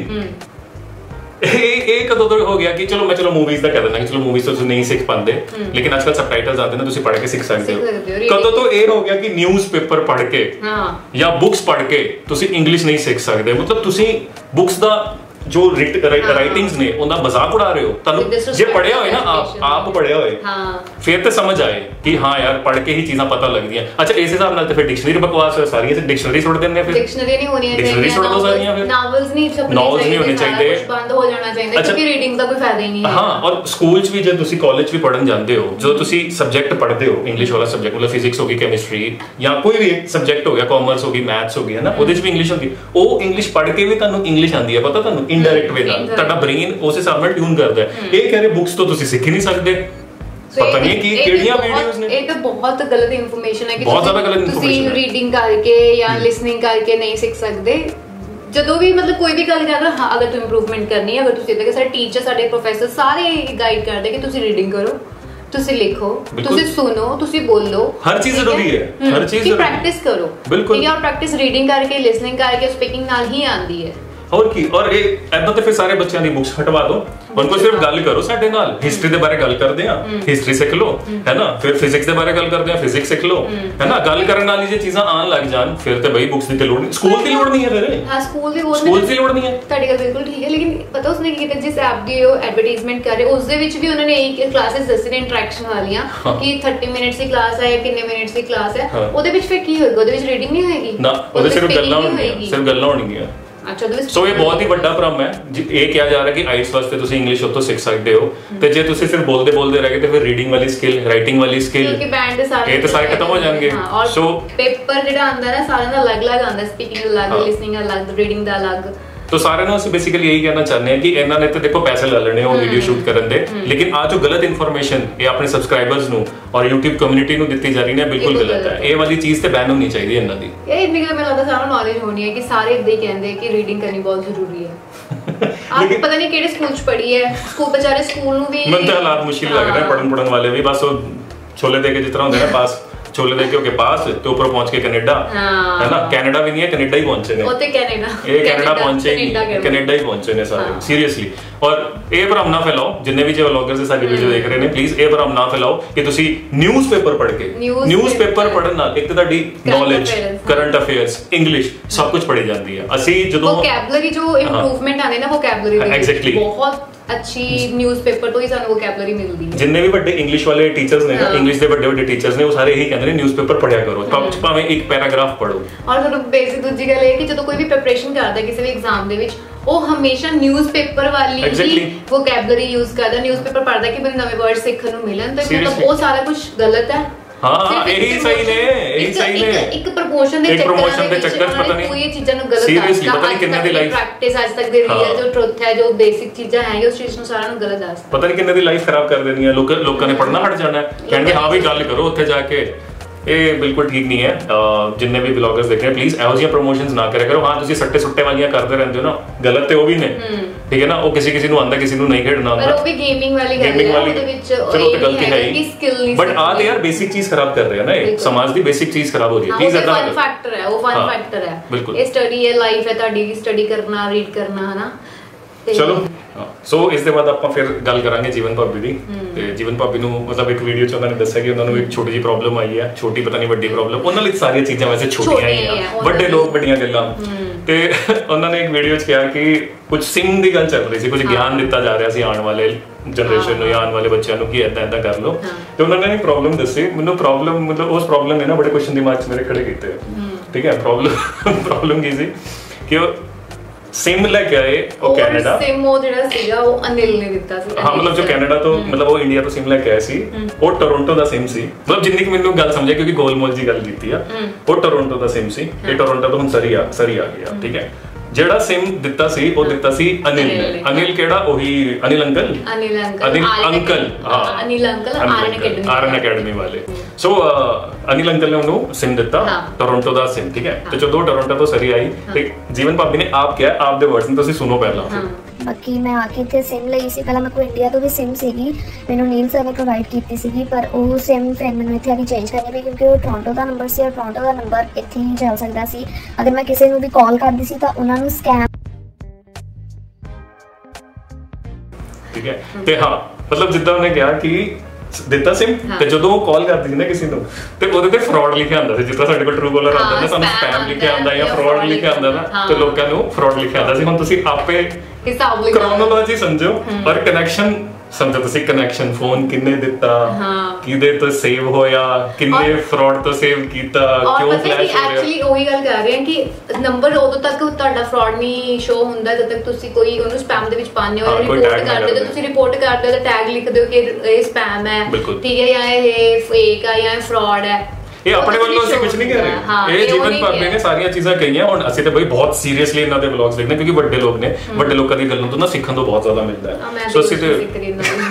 ਇਹ ਇਹ ਕਦੋਂ ਤੋਂ ਹੋ ਗਿਆ ਕਿ ਚਲੋ ਮੈਂ ਚਲੋ ਮੂਵੀਜ਼ ਦਾ ਕਹਿ ਦਿੰਦਾ ਕਿ ਚਲੋ ਮੂਵੀਜ਼ ਤੋਂ ਤੁਸੀਂ ਨਹੀਂ ਸਿੱਖ ਪਾਉਂਦੇ, ਲੇਕਿਨ ਅੱਜਕੱਲ ਸਬਟਾਈਟਲਸ ਆਉਂਦੇ ਨੇ, ਤੁਸੀਂ ਪੜ੍ਹ ਕੇ ਸਿੱਖ ਸਕਦੇ ਹੋ। ਕਦੋਂ ਤੋਂ ਇਹ ਹੋ ਗਿਆ ਕਿ ਨਿਊਜ਼ਪੇਪਰ ਪੜ੍ਹ ਕੇ ਜਾਂ ਬੁੱਕਸ ਪੜ੍ਹ ਕੇ ਤੁਸੀਂ ਇੰਗਲਿਸ਼ ਨਹੀਂ ਸਿੱਖ ਸਕਦੇ, ਮਤਲਬ ਤੁਸੀਂ ਬੁੱਕਸ ਦਾ ਜੋ ਰਾਈਟਿੰਗਸ ਨੇ ਉਹਦਾ ਮਜ਼ਾਕ ਉਡਾ ਰਹੇ ਹੋ। ਤੁਹਾਨੂੰ ਜੇ ਪੜਿਆ ਹੋਏ ਨਾ, ਆਪ ਆਪ ਪੜਿਆ ਹੋਏ, ਫਿਰ ਤੇ ਸਮਝ ਆਏ ਕਿ ਹਾਂ ਯਾਰ ਪੜ੍ਹ ਕੇ ਹੀ ਚੀਜ਼ਾਂ ਪਤਾ ਲੱਗਦੀਆਂ। ਅੱਛਾ, ਇਸ ਹਿਸਾਬ ਨਾਲ ਤੇ ਫਿਰ ਡਿਕਸ਼ਨਰੀ ਬਕਵਾਸ ਹੈ, ਸਾਰੀਆਂ ਡਿਕਸ਼ਨਰੀ ਸੁੱਟ ਦਿੰਦੇ ਆ, ਫਿਰ ਡਿਕਸ਼ਨਰੀ ਨਹੀਂ ਹੋਣੀਆਂ ਚਾਹੀਦੀਆਂ, ਡਿਕਸ਼ਨਰੀ ਸੁੱਟ ਦੋ ਸਾਰੀਆਂ, ਫਿਰ ਨਾਵਲਸ ਨਹੀਂ ਛਪਣੇ ਨਾਵਲਸ ਨਹੀਂ ਹੋਣੇ ਚਾਹੀਦੇ, ਬੰਦ ਹੋ ਜਾਣਾ ਚਾਹੀਦਾ, ਕਿਉਂਕਿ ਰੀਡਿੰਗ ਦਾ ਕੋਈ ਫਾਇਦਾ ਹੀ ਨਹੀਂ ਹੈ। ਹਾਂ, ਔਰ ਸਕੂਲ 'ਚ ਵੀ ਜੇ ਤੁਸੀਂ ਕਾਲਜ ਵੀ ਪੜ੍ਹਨ ਜਾਂਦੇ ਹੋ, ਜਦੋਂ ਤੁਸੀਂ ਸਬਜੈਕਟ ਪੜ੍ਹਦੇ ਹੋ, ਇੰਗਲਿਸ਼ ਵਾਲਾ ਸਬਜੈਕਟ, ਮਤਲਬ ਫਿਜ਼ਿਕਸ ਹੋ ਗਈ, ਕੈਮਿਸਟਰੀ ਜਾਂ ਕੋਈ ਵੀ ਸਬਜੈਕਟ ਹੋ ਗਿਆ, ਕਾਮਰਸ ਹੋ ਗਈ, ਮੈਥਸ ਹੋ ਗਈ, ਹੈ ਨਾ, ਉਹਦੇ 'ਚ ਵੀ ਇੰਗਲਿਸ਼ ਹੁੰਦੀ। ਉਹ ਇੰਗਲਿਸ਼ ਪੜ੍ਹ ਕੇ ਵੀ ਤੁਹਾਨੂੰ ਇੰਗਲਿਸ਼ ਆਉਂਦੀ ਹੈ, ਪਤਾ ਤੁਹਾਨੂੰ, ਇਨਡਾਇਰੈਕਟ ਵੇ ਨਾਲ ਤੁਹਾਡਾ ਬ੍ਰੇਨ ਉਸ ਹਿਸਾਬ ਨਾਲ ਟਿਊਨ ਕਰਦਾ ਹੈ। ਇਹ ਕਹਿ ਰਹੇ ਬੁੱਕਸ ਤੋਂ ਤੁਸੀਂ ਸਿੱਖ ਹੀ ਨਹੀਂ ਸਕਦੇ, ਪਤਾ ਨਹੀਂ ਕਿ ਕਿਹੜੀਆਂ ਵੀਡੀਓਜ਼ ਨੇ। ਇਹ ਤਾਂ ਬਹੁਤ ਗਲਤ ਇਨਫੋਰਮੇਸ਼ਨ ਹੈ ਕਿ ਬਹੁਤ ਜ਼ਿਆਦਾ ਗਲਤ ਇਨਫੋਰਮੇਸ਼ਨ ਹੈ। ਤੁਸੀਂ ਰੀਡਿੰਗ ਕਰਕੇ ਜਾਂ ਲਿਸਨਿੰਗ ਕਰਕੇ ਨਹੀਂ ਸਿੱਖ ਸਕਦੇ। ਜਦੋਂ ਵੀ ਮਤਲਬ ਕੋਈ ਵੀ ਗੱਲ ਕਰਦਾ, ਹਾਂ ਅਗਰ ਤੁਸੀਂ ਇੰਪਰੂਵਮੈਂਟ ਕਰਨੀ ਹੈ, ਅਗਰ ਤੁਸੀਂ ਇੱਦਾਂ ਕਿ ਸਾਡੇ ਟੀਚਰ, ਸਾਡੇ ਪ੍ਰੋਫੈਸਰ ਸਾਰੇ ਗਾਈਡ ਕਰਦੇ ਕਿ ਤੁਸੀਂ ਰੀਡਿੰਗ ਕਰੋ, ਤੁਸੀਂ ਲਿਖੋ, ਤੁਸੀਂ ਸੁਣੋ, ਤੁਸੀਂ ਬੋਲੋ, ਹਰ ਚੀਜ਼ ਜ਼ਰੂਰੀ ਹੈ, ਹਰ ਚੀਜ਼ ਜ਼ਰੂਰੀ, ਪ੍ਰੈਕਟਿਸ ਕਰੋ, ਬਿਲਕੁਲ, ਠੀਕ ਹੈ, ਔਰ ਪ੍ਰੈਕਟਿਸ ਰੀਡਿੰਗ ਕਰਕੇ, ਲਿਸਨਿੰਗ ਕਰਕੇ, ਸਪੀਕਿੰਗ ਨਾਲ ਹੀ ਆਉਂਦੀ ਹੈ। और की और ये ऐदा तो फिर सारे बच्चों की बुक्स हटवा दो, उनको सिर्फ गल करो साडे नाल, हिस्ट्री दे बारे गल करदे हां, हिस्ट्री सीख लो, है ना, फिर फिजिक्स दे बारे गल करदे हां, फिजिक्स सीख लो, है ना, गल करन वाली जे चीज़ां आन लग जान, फिर ते भाई बुक्स दी ते लोड़ नहीं, स्कूल दी लोड़ नहीं है, फिर हां स्कूल दी स्कूल दी लोड़ नहीं है। ਤੁਹਾਡੀ ਗੱਲ ਬਿਲकुल ठीक है, लेकिन पता उसने की कीता, जिस ऐप दी ਉਹ ਐਡਵਰਟਾਈਜ਼ਮੈਂਟ ਕਰ ਰਹੇ, ਉਸ ਦੇ ਵਿੱਚ ਵੀ ਉਹਨਾਂ ਨੇ ਇੱਕ ਕਲਾਸਿਸ ਦੱਸੇ ਨੇ ਇੰਟਰੈਕਸ਼ਨ ਵਾਲੀਆਂ ਕਿ thirty ਮਿੰਟਸ ਦੀ ਕਲਾਸ ਹੈ, ਕਿੰਨੇ ਮਿੰਟਸ ਦੀ ਕਲਾਸ ਹੈ, ਉਹਦੇ ਵਿੱਚ ਫਿਰ ਕੀ ਹੋਏਗਾ, ਉਹਦੇ ਵਿੱਚ ਰੀਡਿੰਗ ਨਹੀਂ ਹੋਏਗੀ ਨਾ, ਉਹਦੇ ਸਿਰਫ ਗੱਲਾਂ ਹੋਣਗੀਆਂ, ਸਿਰਫ ਗੱਲਾਂ ਹੋਣਗੀਆਂ। ਅੱਛਾ, ਸੋ ਇਹ ਬਹੁਤ ਹੀ ਵੱਡਾ ਭਰਮ ਹੈ। ਇਹ ਕਿਹਾ ਜਾ ਰਿਹਾ ਕਿ ਆਈਟਸ ਵਾਸਤੇ ਤੁਸੀਂ ਇੰਗਲਿਸ਼ ਉੱਥੋਂ ਸਿੱਖ ਸਕਦੇ ਹੋ, ਤੇ ਜੇ ਤੁਸੀਂ ਸਿਰਫ ਬੋਲਦੇ ਬੋਲਦੇ ਰਹਿ ਗਏ ਤੇ ਫਿਰ ਰੀਡਿੰਗ ਵਾਲੀ ਸਕਿੱਲ, ਰਾਈਟਿੰਗ ਵਾਲੀ ਸਕਿੱਲ, ਕਿਉਂਕਿ ਬੈਂਡ ਦੇ ਸਾਰੇ ਇਹ ਤਾਂ ਸਾਰੇ ਖਤਮ ਹੋ ਜਾਣਗੇ। ਸੋ ਪੇਪਰ ਜਿਹੜਾ ਆਉਂਦਾ ਨਾ, ਸਾਰਿਆਂ ਦਾ ਅਲੱਗ-ਅਲੱਗ ਆਉਂਦਾ, ਸਪੀਕਿੰਗ ਅਲੱਗ, ਲਿਸਨਿੰਗ ਅਲੱਗ, ਰੀਡਿੰਗ ਦਾ ਅਲੱਗ। तो सारे ना ਅਸੀਂ ਬੇਸਿਕਲੀ ਇਹੀ ਕਹਿਣਾ ਚਾਹੁੰਦੇ ਹਾਂ ਕਿ ਇਹਨਾਂ ਨੇ ਤੇ ਦੇਖੋ ਪੈਸੇ ਲੈ ਲੈਣੇ ਉਹ ਵੀਡੀਓ ਸ਼ੂਟ ਕਰਨ ਦੇ, ਲੇਕਿਨ ਆ ਜੋ ਗਲਤ ਇਨਫੋਰਮੇਸ਼ਨ ਇਹ ਆਪਣੇ ਸਬਸਕ੍ਰਾਈਬਰਸ ਨੂੰ ਔਰ YouTube ਕਮਿਊਨਿਟੀ ਨੂੰ ਦਿੱਤੀ ਜਾ ਰਹੀ ਹੈ, ਬਿਲਕੁਲ ਗਲਤ ਹੈ। ਇਹ ਵਾਲੀ ਚੀਜ਼ ਤੇ ਬੈਨ ਹੋਣੀ ਚਾਹੀਦੀ ਹੈ ਇਹਨਾਂ ਦੀ। ਇਹ ਇੰਨੀ ਗੱਲ ਮੈਨੂੰ ਲੱਗਦਾ ਸਾਰਿਆਂ ਨੂੰ ਨੌਲੇਜ ਹੋਣੀ ਹੈ ਕਿ ਸਾਰੇ ਇਦਾਂ ਹੀ ਕਹਿੰਦੇ ਕਿ ਰੀਡਿੰਗ ਕਰਨੀ ਬਹੁਤ ਜ਼ਰੂਰੀ ਹੈ। ਆਪ ਪਤਾ ਨਹੀਂ ਕਿਹੜੇ ਸਕੂਲ ਚ ਪੜ੍ਹੀ ਹੈ, ਸਕੂਲ ਵਿਚਾਰੇ ਸਕੂਲ ਨੂੰ ਵੀ ਮੈਨੂੰ ਤਾਂ ਹਾਲਾਤ ਮੁਸ਼ਕਿਲ ਲੱਗ ਰਹੇ ਪੜਨ ਪੜਨ ਵਾਲੇ ਵੀ, ਬਸ ਉਹ ਛੋਲੇ ਦੇ ਕੇ ਜਿਸ ਤਰ੍ਹਾਂ ਹੁੰਦੇ ਨੇ ਪਾਸ, छोले देके होके पास तो ऊपर पहुंच के कनाडा, है ना, कनाडा भी नहीं है, कनाडा ही पहुंचे ने, ओते कनाडा ये कनाडा पहुंचे ही कनाडा ही पहुंचे ने सारे, सीरियसली। और ये भरम ना फैलाओ, जिन्ने भी जो व्लॉगर्स है साडी वीडियो देख रहे ने, प्लीज ये भरम ना फैलाओ कि तुसी न्यूज़पेपर पढ़ के, न्यूज़पेपर पढ़न नाल एक तो ਤੁਹਾਡੀ नॉलेज, करंट अफेयर्स, इंग्लिश सब कुछ पढ़ी जाती है। ਅਸੀਂ ਜਦੋਂ ਵੋਕੈਬਲਰੀ ਜੋ ਇੰਪਰੂਵਮੈਂਟ ਆਉਂਦੇ ਨਾ ਵੋਕੈਬਲਰੀ ਦੇ ਐਗਜ਼ੈਕਟਲੀ ਬਹੁਤ ਅੱਛੀ ਨਿਊਜ਼ਪੇਪਰ ਤੋਂ ਹੀ ਸਾਨੂੰ ਵੋਕੈਬਲਰੀ ਮਿਲਦੀ ਹੈ। ਜਿੰਨੇ ਵੀ ਵੱਡੇ ਇੰਗਲਿਸ਼ ਵਾਲੇ ਟੀਚਰਸ ਨੇ, ਇੰਗਲਿਸ਼ ਦੇ ਵੱਡੇ ਵੱਡੇ ਟੀਚਰਸ ਨੇ, ਉਹ ਸਾਰੇ ਇਹੀ ਕਹਿੰਦੇ ਨੇ ਨਿਊਜ਼ਪੇਪਰ ਪੜ੍ਹਿਆ ਕਰੋ, ਭਾਵੇਂ ਇੱਕ ਪੈਰਾਗ੍ਰਾਫ ਪੜ੍ਹੋ। ਔਰ ਤੁਹਾਨੂੰ ਬੇਸਿਕ ਦੂਜੀ ਗੱਲ ਇਹ ਕਿ ਜਦੋਂ ਕੋਈ ਵੀ ਪ੍ਰੈਪਰੇਸ਼ਨ ਕਰਦਾ ਕਿਸੇ ਵੀ ਐਗਜ਼ਾਮ ਦੇ ਵਿੱਚ, ਉਹ ਹਮੇਸ਼ਾ ਨਿਊਜ਼ਪੇਪਰ ਵਾਲੀ ਹੀ ਵੋਕੈਬਲਰੀ ਯੂਜ਼ ਕਰਦਾ, ਨਿਊਜ਼ਪੇਪਰ ਪੜ੍ਹਦਾ ਕਿ ਮੈਨੂੰ ਨਵੇਂ ਵਰਡ ਸਿੱਖਣ ਨੂੰ ਮਿਲਣ, ਤੇ ਮਤਲਬ ਉਹ ਸਾਰਾ ਕੁਝ ਗਲਤ ਹੈ। ਹਾਂ ਇਹੀ ਸਹੀ ਨੇ, ਇਹੀ ਸਹੀ ਨੇ। ਇੱਕ ਪ੍ਰਮੋਸ਼ਨ ਦੇ ਚੱਕਰ ਪ੍ਰਮੋਸ਼ਨ ਦੇ ਚੱਕਰ ਚ ਪਤਾ ਨਹੀਂ ਕੋਈ ਇਹ ਚੀਜ਼ਾਂ ਨੂੰ ਗਲਤ ਸੀਰੀਅਸਲੀ ਪਤਾ ਨਹੀਂ ਕਿੰਨੇ ਦੀ ਲਾਈਫ ਪ੍ਰੈਕਟਿਸ ਅੱਜ ਤੱਕ ਦੇ ਰੀਅਲ ਜੋ ਟਰੁਥ ਹੈ, ਜੋ ਬੇਸਿਕ ਚੀਜ਼ਾਂ ਹੈਗੀਆਂ, ਉਸ ਚੀਜ਼ ਨੂੰ ਸਾਰਿਆਂ ਨੂੰ ਗਲਤ ਦੱਸਦਾ। ਪਤਾ ਨਹੀਂ ਕਿੰਨੇ ਦੀ ਲਾਈਫ ਖਰਾਬ ਕਰ ਦੇਣੀ ਹੈ। ਲੋਕ ਲੋਕਾਂ ਨੇ ਪੜ੍ਹਨਾ ਹਟ ਜਾਣਾ, ਕਹਿੰਦੇ ਹਾਂ ਵੀ ਗੱਲ ਕਰੋ ਉੱਥੇ ਜਾ ਕੇ। ਇਹ ਬਿਲਕੁਲ ਠੀਕ ਨਹੀਂ ਹੈ। ਜਿੰਨੇ ਵੀ ਵਲੌਗਰਸ ਦੇਖ ਰਹੇ ਪਲੀਜ਼ ਇਹੋ ਜਿਹੀਆਂ ਪ੍ਰੋਮੋਸ਼ਨਸ ਨਾ ਕਰਿਆ ਕਰੋ। ਹਾਂ ਤੁਸੀਂ ਸੱਟੇ ਸੁੱਟੇ ਵਾਲੀਆਂ ਕਰਦੇ ਰਹਿੰਦੇ ਹੋ ਨਾ, ਗਲਤ ਤੇ ਉਹ ਵੀ ਨੇ, ਠੀਕ ਹੈ ਨਾ, ਉਹ ਕਿਸੇ ਕਿਸੇ ਨੂੰ ਆਉਂਦਾ, ਕਿਸੇ ਨੂੰ ਨਹੀਂ ਖੇਡਣਾ ਆਉਂਦਾ, ਪਰ ਉਹ ਵੀ ਗੇਮਿੰਗ ਵਾਲੀ ਗੱਲ ਹੈ, ਉਹਦੇ ਵਿੱਚ ਚਲੋ ਤੇ ਗਲਤੀ ਹੈ ਹੀ, ਬਟ ਆ ਤੇ ਯਾਰ ਬੇਸਿਕ ਚੀਜ਼ ਖਰਾਬ ਕਰ ਰਿਹਾ ਨਾ, ਇਹ ਸਮਾਜ ਦੀ ਬੇਸਿਕ ਚੀਜ਼ ਖਰਾਬ ਹੋ ਰਹੀ ਹੈ। ਪਲੀਜ਼ ਇਦਾਂ ਫਨ ਫੈਕਟਰ ਹੈ, ਉਹ ਫਨ ਫੈਕਟਰ ਹੈ, ਇਹ ਸਟੱਡੀ ਹੈ, ਲਾਈਫ ਹੈ ਤੁਹਾਡੀ, ਸਟੱਡੀ ਕਰਨਾ, ਰੀਡ ਕਰਨਾ, ਹੈ ਨਾ। ਚਲੋ ਸੋ ਇਸ ਦੇ ਬਾਅਦ ਆਪਾਂ ਫਿਰ ਗੱਲ ਕਰਾਂਗੇ ਜੀਵਨ ਭਾਬੀ ਦੀ। ਤੇ ਜੀਵਨ ਭਾਬੀ ਨੂੰ ਮਤਲਬ ਇੱਕ ਵੀਡੀਓ 'ਚ ਉਹਨਾਂ ਨੇ ਦੱਸਿਆ ਕਿ ਉਹਨਾਂ ਨੂੰ ਇੱਕ ਛੋਟੀ ਜਿਹੀ ਪ੍ਰੋਬਲਮ ਆਈ ਹੈ, ਛੋਟੀ ਪਤਾ ਨਹੀਂ ਵੱਡੀ ਪ੍ਰੋਬਲਮ, ਉਹਨਾਂ ਲਈ ਸਾਰੀਆਂ ਚੀਜ਼ਾਂ ਵੈਸੇ ਛੋਟੀਆਂ ਹੀ ਆ, ਵੱਡੇ ਲੋਕ ਵੱਡੀਆਂ ਗੱਲਾਂ। ਤੇ ਉਹਨਾਂ ਨੇ ਇੱਕ ਵੀਡੀਓ 'ਚ ਕਿਹਾ ਕਿ ਕੁਝ ਸਿਮ ਦੀ ਗੱਲ ਚੱਲ ਰਹੀ ਸੀ, ਕੁਝ ਗਿਆਨ ਦਿੱਤਾ ਜਾ ਰਿਹਾ ਸੀ ਆਉਣ ਵਾਲੇ ਜਨਰੇਸ਼ਨ ਨੂੰ ਜਾਂ ਆਉਣ ਵਾਲੇ ਬੱਚਿਆਂ ਨੂੰ ਕਿ ਏਦਾਂ ਏਦਾਂ ਕਰ ਲਓ। ਤੇ ਉਹਨਾਂ ਨੇ ਇੱਕ ਪ੍ਰੋਬਲਮ ਦੱਸੀ ਮੈਨੂੰ। ਪ੍ਰੋਬਲਮ ਮਤਲਬ ਉਸ ਪ੍ਰੋਬਲਮ ਨੇ ਨਾ ਬੜੇ ਕੁਐਸਚਨ ਦਿਮਾਗ 'ਚ ਮੇਰੇ ਖੜੇ ਕੀਤੇ। ਠੀਕ ਹੈ, ਪ੍ਰੋਬਲਮ ਪ੍ਰੋਬਲਮ ਕੀ ਸੀ ਕਿ ਉਹ ਸਿਮ ਲੈ ਕੇ ਆਏ ਉਹ ਕੈਨੇਡਾ। ਸਿਮ ਉਹ ਜਿਹੜਾ ਸੀਗਾ ਉਹ ਅਨਿਲ ਨੇ ਦਿੱਤਾ ਸੀ। ਹਾਂ, ਮਤਲਬ ਜੋ ਕੈਨੇਡਾ ਤੋਂ ਮਤਲਬ ਉਹ ਇੰਡੀਆ ਤੋਂ ਸਿਮ ਲੈ ਕੇ ਆਏ ਸੀ, ਉਹ ਟੋਰਾਂਟੋ ਦਾ ਸਿਮ ਸੀ। ਮਤਲਬ ਜਿੰਨੀ ਕਿ ਮੈਨੂੰ ਗੱਲ ਸਮਝਿਆ ਕਿਉਂਕਿ ਗੋਲਮੋਲ ਜੀ ਗੱਲ ਕੀਤੀ ਆ, ਉਹ ਟੋਰਾਂਟੋ ਦਾ ਸਿਮ ਸੀ। ਇਹ ਟੋਰਾਂਟੋ ਤੋਂ ਹੁਣ ਸਰੀ ਆ ਸਰੀ ਆ ਗਿਆ। ਠੀਕ ਹੈ, ਜਿਹੜਾ ਸਿਮ ਦਿੱਤਾ ਸੀ ਉਹ ਦਿੱਤਾ ਸੀ ਅਨਿਲ ਨੇ। ਅਨਿਲ ਕਿਹੜਾ? ਉਹੀ Anil uncle Anil uncle Anil uncle ਹਾਂ Anil uncle Aaran academy Aaran academy ਵਾਲੇ। ਸੋ ਅਨਿਲ ਅੰਕਲ ਨੇ ਉਹਨੂੰ ਸਿਮ ਦਿੱਤਾ, ਟੋਰਾਂਟੋ ਦਾ ਸਿਮ। ਠੀਕ ਹੈ, ਤੇ ਜਦੋਂ ਟੋਰਾਂਟੋ ਤੋਂ ਸਰੀ ਆਈ ਤੇ ਜੀਵਨ ਭਾਬੀ ਨੇ ਆਪ ਕਿਹਾ, ਆਪ ਦੇ ਵਰਡਸ ਨੇ, ਤੁਸੀਂ ਸੁਣੋ ਪਹਿਲਾਂ। ਬਾਕੀ ਮੈਂ ਆ ਕੇ ਇੱਥੇ ਸਿਮ ਲਈ ਸੀ, ਪਹਿਲਾਂ ਮੇਰੇ ਕੋਲ ਇੰਡੀਆ ਤੋਂ ਵੀ ਸਿਮ ਸੀਗੀ, ਮੈਨੂੰ ਨੀਲ ਸਰ ਨੇ ਪ੍ਰੋਵਾਈਡ ਕੀਤੀ ਸੀਗੀ, ਪਰ ਉਹ ਸਿਮ ਫਿਰ ਮੈਨੂੰ ਇੱਥੇ ਆ ਕੇ ਚੇਂਜ ਕਰਨੀ ਪਈ ਕਿਉਂਕਿ ਉਹ ਟੋਰਾਂਟੋ ਦਾ ਨੰਬਰ ਸੀ ਔਰ ਟੋਰਾਂਟੋ ਦਾ ਨੰਬਰ ਇੱਥੇ ਹੀ ਚੱਲ ਸਕਦਾ ਸੀ। ਅਗਰ ਮੈਂ ਕਿਸੇ ਨੂੰ ਵੀ ਕਾਲ ਕਰਦੀ ਸੀ ਤਾਂ ਉਹਨਾਂ ਨੂੰ ਸਕੈਮ। ਠੀਕ ਹੈ, ਤੇ ਹਾਂ ਮਤਲਬ ਜਿੱਦਾਂ ਉਹਨੇ ਕਿਹਾ ਕਿ ਦਿੱਤਾ ਸਿਮ, ਤੇ ਜਦੋਂ ਉਹ ਕਾਲ ਕਰਦੀ ਸੀ ਨਾ ਕਿਸੇ ਨੂੰ ਤੇ ਉਹਦੇ ਤੇ ਫਰਾਡ ਲਿਖਿਆ ਹੁੰਦਾ ਸੀ। ਜਿੱਦਾਂ ਸਾਡੇ ਕੋਲ ਟਰੂ ਕਾਲਰ ਆਉਂਦਾ ਨਾ, ਸਾਨੂੰ ਸਪੈਮ ਲਿਖਿਆ ਆਉਂਦਾ ਜਾਂ ਫਰਾਡ ਲਿਖਿਆ ਆਉਂਦਾ ਨਾ, ਤੇ ਲੋਕਾਂ ਨੂੰ ਫਰਾਡ ਲਿਖਿਆ ਆਉਂਦਾ ਸੀ। ਹੁਣ ਤੁਸੀਂ ਆਪੇ ਹਿਸਾਬ ਕ੍ਰੋਨੋਲੋਜੀ ਸਮਝੋ ਔਰ ਕਨੈਕਸ਼ਨ ਸਮਝੋ। ਤੁਸੀਂ ਕਨੈਕਸ਼ਨ ਫੋਨ ਕਿੰਨੇ ਦਿੱਤਾ, ਕਿਹਦੇ ਤੋਂ ਸੇਵ ਹੋਇਆ, ਕਿੰਨੇ ਫਰਾਡ ਤੋਂ ਸੇਵ ਕੀਤਾ, ਕਿਉਂ ਫਲੈਸ਼ ਹੋ ਰਿਹਾ। ਐਕਚੁਅਲੀ ਉਹੀ ਗੱਲ ਕਰ ਰਹੇ ਹਾਂ ਕਿ ਨੰਬਰ ਉਦੋਂ ਤੱਕ ਤੁਹਾਡਾ ਫਰਾਡ ਨਹੀਂ ਸ਼ੋ ਹੁੰਦਾ ਜਦ ਤੱਕ ਤੁਸੀਂ ਕੋਈ ਉਹਨੂੰ ਸਪੈਮ ਦੇ ਵਿੱਚ ਪਾਉਂਦੇ ਹੋ, ਰਿਪੋਰਟ ਕਰਦੇ ਹੋ। ਤੁਸੀਂ ਰਿਪੋਰਟ ਕਰਦੇ ਹੋ ਤਾਂ ਟੈਗ ਲਿਖਦੇ ਹੋ ਕਿ ਇਹ ਸਪੈਮ ਹੈ, ਠੀਕ ਹੈ, ਜਾਂ ਇਹ ਫੇਕ ਹੈ ਜਾਂ ਫਰਾਡ ਹੈ। ਇਹ ਆਪਣੇ ਵੱਲੋਂ ਅਸੀਂ ਕੁਝ ਨਹੀਂ ਕਹਿ ਰਹੇ, ਇਹ ਜੀਵਨ ਭਾਬੀ ਨੇ ਸਾਰੀਆਂ ਚੀਜ਼ਾਂ ਕਹੀਆਂ। ਹੁਣ ਅਸੀਂ ਤਾਂ ਬਈ ਬਹੁਤ ਸੀਰੀਅਸਲੀ ਇਹਨਾਂ ਦੇ ਵਲੌਗਸ ਦੇਖਦੇ ਕਿਉਂਕਿ ਵੱਡੇ ਲੋਕ ਨੇ, ਵੱਡੇ ਲੋਕਾਂ ਦੀ ਗੱਲਾਂ ਤੋਂ ਨਾ ਸਿੱਖਣ ਤੋਂ ਬਹੁਤ ਜ਼ਿਆਦਾ ਮਿਲਦਾ ਹੈ। ਸੋ ਅਸੀਂ ਤੇ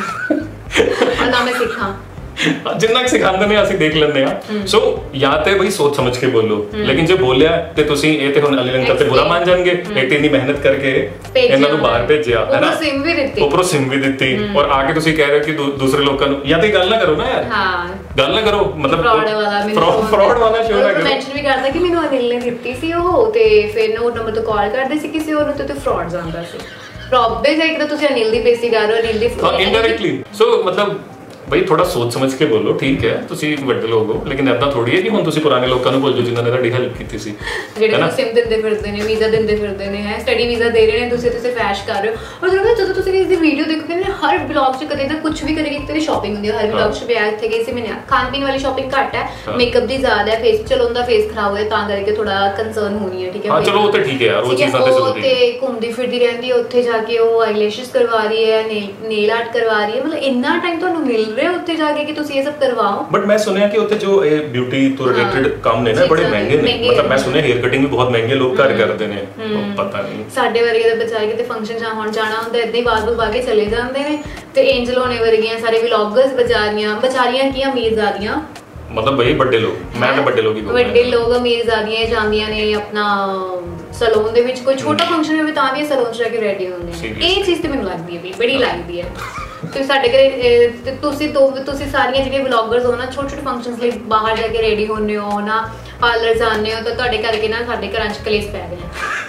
ਨਾ ਮੈਂ ਸਿੱਖਾਂ ਜਿੰਨਾ ਕਿ ਸਿਖਾਉਂਦੇ ਨੇ ਅਸੀਂ ਦੇਖ ਲੈਂਦੇ ਆ। ਸੋ ਜਾਂ ਤੇ ਬਈ ਸੋਚ ਸਮਝ ਕੇ ਬੋਲੋ, ਲੇਕਿਨ ਜੇ ਬੋਲਿਆ ਤੇ ਤੁਸੀਂ ਇਹ ਤੇ ਹੁਣ ਅਨਿਲ ਅੰਕਲ ਤੇ ਬੁਰਾ ਮੰਨ ਜਾਣਗੇ। ਇੱਕ ਇੰਨੀ ਮਿਹਨਤ ਕਰਕੇ ਇਹਨਾਂ ਨੂੰ ਬਾਹਰ ਭੇਜਿਆ ਹੈ ਨਾ, ਸਿਮ ਵੀ ਦਿੱਤੀ, ਉੱਪਰੋਂ ਸਿਮ ਵੀ ਦਿੱਤੀ, ਔਰ ਆ ਕੇ ਤੁਸੀਂ ਕਹਿ ਰਹੇ ਹੋ ਕਿ ਦੂਸਰੇ ਲੋਕਾਂ ਨੂੰ ਜਾਂ ਤੇ ਗੱਲ ਨਾ ਕਰੋ ਨਾ ਯਾਰ। ਹਾਂ, ਗੱਲ ਨਾ ਕਰੋ, ਮਤਲਬ ਫਰਾਡ ਵਾਲਾ ਮੈਨੂੰ ਫਰਾਡ ਵਾਲਾ ਸ਼ੋਅ ਨਾ ਕਰੋ। ਮੈਂਸ਼ਨ ਵੀ ਕਰਦਾ ਕਿ ਮੈਨੂੰ ਅਨਿਲ ਨੇ ਦਿੱਤੀ ਸੀ ਉਹ, ਤੇ ਫਿਰ ਉਹ ਨੰਬਰ ਤੋਂ ਕਾਲ ਕਰਦੇ ਸੀ ਕਿਸੇ ਹੋਰ ਨੂੰ ਤੇ ਫਰਾਡ ਜਾਂਦਾ ਸੀ। ਪ੍ਰੋਬੇਸ ਹੈ ਕਿ ਤੁਸੀਂ ਅਨਿਲ ਦੀ ਬੇਸਿਸ ਕਰ ਰਹੇ ਹੋ, ਅਨਿਲ ਦੀ ਹਾਂ ਇਨਡਾਇਰੈਕਟਲੀ। ਸੋ ਮਤਲਬ ਬਈ ਥੋੜਾ ਸੋਚ ਸਮਝ ਕੇ ਬੋਲੋ। ਠੀਕ ਹੈ, ਤੁਸੀਂ ਵੱਡੇ ਲੋਕ ਹੋ, ਲੇਕਿਨ ਏਦਾਂ ਥੋੜੀ ਹੈ ਕਿ ਹੁਣ ਤੁਸੀਂ ਪੁਰਾਣੇ ਲੋਕਾਂ ਨੂੰ ਭੁੱਲ ਜਾਓ ਜਿਨ੍ਹਾਂ ਨੇ ਤੁਹਾਡੀ ਹੈਲਪ ਕੀਤੀ ਸੀ, ਜਿਹੜੇ ਨੂੰ ਸਿਮ ਦਿੰਦੇ ਫਿਰਦੇ ਨੇ, ਵੀਜ਼ਾ ਦਿੰਦੇ ਫਿਰਦੇ ਨੇ, ਹੈ ਸਟੱਡੀ ਵੀਜ਼ਾ ਦੇ ਰਹੇ ਨੇ, ਤੁਸੀਂ ਤੁਸੀਂ ਫੈਸ਼ ਕਰ ਰਹੇ ਹੋ। ਔਰ ਜਦੋਂ ਤੁਸੀਂ ਇਸ ਦੀ ਵੀਡੀਓ ਦੇਖੋਗੇ ਨਾ, ਹਰ ਬਲੌਗ 'ਚ ਕਦੇ ਤਾਂ ਕੁਝ ਵੀ ਕਦੇ ਕਿਤੇ ਸ਼ਾਪਿੰਗ ਹੁੰਦੀ ਹੈ। ਹਰ ਬਲੌਗ 'ਚ ਵਿਆਹ ਇੱਥੇ ਗਈ ਸੀ ਮੈਨੇ, ਖਾਣ ਪੀਣ ਵਾਲੀ ਸ਼ਾਪਿੰਗ ਘੱਟ ਹੈ, ਮੇਕਅਪ ਦੀ ਜ਼ਿਆਦਾ ਹੈ, ਫੇਸ ਚਲੋ ਉਹਦਾ ਫੇਸ ਖਰਾਬ ਹੋਇਆ ਤਾਂ ਕਰਕੇ ਥੋੜਾ ਕੰਸਰਨ ਹੋਣੀ ਹੈ। ਠੀਕ ਹੈ, ਹਾਂ ਚਲੋ ਉਹ ਤਾਂ ਠੀਕ ਹੈ ਯਾਰ, ਉਹ ਚੀਜ਼ਾਂ ਤੇ ਜ਼ਰੂਰੀ ਹੈ। ਤੇ ਘੁੰਮਦੀ ਫਿਰਦੀ ਰਹਿੰਦੀ ਹੈ, ਉੱਥੇ ਜਾ ਕੇ ਉਹ ਆਈਲੈਸ਼ਸ ਕਰਵਾ ਰਹੀ ਹੈ, ਨੇਲ ਆਰਟ ਕਰਵਾ ਰਹੀ ਹੈ। ਮਤਲਬ ਇੰਨਾ ਟਾਈਮ ਤੁਹਾਨੂੰ ਮਿਲ ਰਿਹਾ ਉੱਥੇ ਜਾ ਕੇ ਤੁਸੀਂ ਇਹ ਸਭ ਕਰਵਾਓ। ਬਟ ਮੈਂ ਸੁਣਿਆ ਕਿ ਉੱਥੇ ਜੋ ਇਹ ਬਿਊਟੀ ਤੋਂ ਰਿਲੇਟਡ ਕੰਮ ਨੇ ਨਾ ਬੜੇ ਮਹਿੰਗੇ ਨੇ। ਮਤਲਬ ਮੈਂ ਸੁਣਿਆ ਹੇਅਰ ਕਟਿੰਗ ਵੀ ਬਹੁਤ ਮਹਿੰਗੇ ਲੋਕ ਘਰ ਕਰਦੇ ਨੇ, ਪਤਾ ਨਹੀਂ ਸਾਡੇ ਵਰਗੇ ਦੇ ਬਚਾਏ ਕਿਤੇ ਫੰਕਸ਼ਨ ਜਾਂ ਹੁਣ ਜਾਣਾ ਹੁੰਦਾ ਇਦਾਂ ਹੀ ਬਾਅਦ ਬੁਬਾ ਕੇ ਚਲੇ ਜਾਂਦੇ ਨੇ। ਤੇ ਐਂਜਲ ਹੋਣੇ ਵਰਗੀਆਂ ਸਾਰੇ ਵਲੌਗਰਸ ਬਚਾਰੀਆਂ ਬਚਾਰੀਆਂ ਕੀ ਅਮੀਰਜ਼ਾਦੀਆਂ, ਮਤਲਬ ਬਈ ਵੱਡੇ ਲੋਕ, ਮੈਂ ਤਾਂ ਵੱਡੇ ਲੋਕ ਹੀ ਬੋਲਦਾ, ਵੱਡੇ ਲੋਕ ਅਮੀਰਜ਼ਾਦੀਆਂ ਜਾਂਦੀਆਂ ਨੇ ਆਪਣਾ ਸਲੂਨ ਦੇ ਵਿੱਚ, ਕੋਈ ਛੋਟਾ ਫੰਕਸ਼ਨ ਹੋਵੇ ਤਾਂ ਵੀ ਸਲੂਨ 'ਚ ਜਾ ਕੇ ਰੈਡੀ ਹੁੰਦੇ ਨੇ। ਇਹ ਚੀਜ਼ ਤੇ ਮੈਨੂੰ ਲੱਗਦੀ ਹੈ ਬੜੀ ਲੱਗਦੀ ਹੈ। ਤੁਸੀਂ ਸਾਡੇ ਘਰੇ ਤੁਸੀਂ ਦੋ ਤੁਸੀਂ ਸਾਰੀਆਂ ਜਿਹੜੀਆਂ ਵਲੌਗਰਸ ਹੋ ਨਾ, ਛੋਟੇ ਛੋਟੇ ਫੰਕਸ਼ਨਸ ਲਈ ਬਾਹਰ ਜਾ ਕੇ ਰੈਡੀ ਹੁੰਦੇ ਹੋ ਨਾ, ਪਾਰਲਰ ਜਾਂਦੇ ਹੋ, ਤਾਂ ਤੁਹਾਡੇ ਕਰਕੇ ਨਾ ਸਾਡੇ ਘਰਾਂ 'ਚ ਕਲੇਸ਼ ਪੈ ਗਏ।